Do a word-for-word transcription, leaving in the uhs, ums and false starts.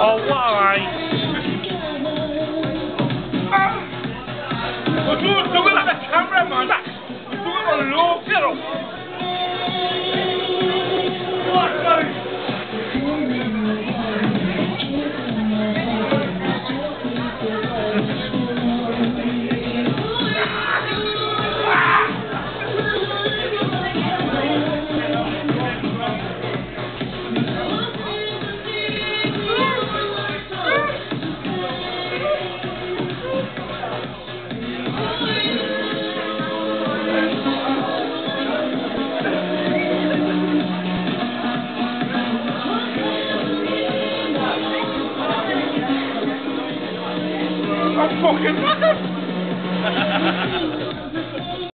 Oh, why? We're doing it like the cameraman. We're doing it on low, zero.